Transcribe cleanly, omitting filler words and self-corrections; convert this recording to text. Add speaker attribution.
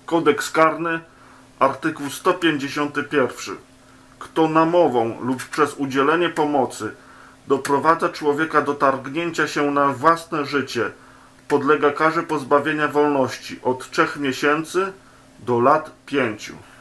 Speaker 1: Kodeks karny, artykuł 151. Kto namową lub przez udzielenie pomocy doprowadza człowieka do targnięcia się na własne życie, podlega karze pozbawienia wolności od 3 miesięcy do lat 5.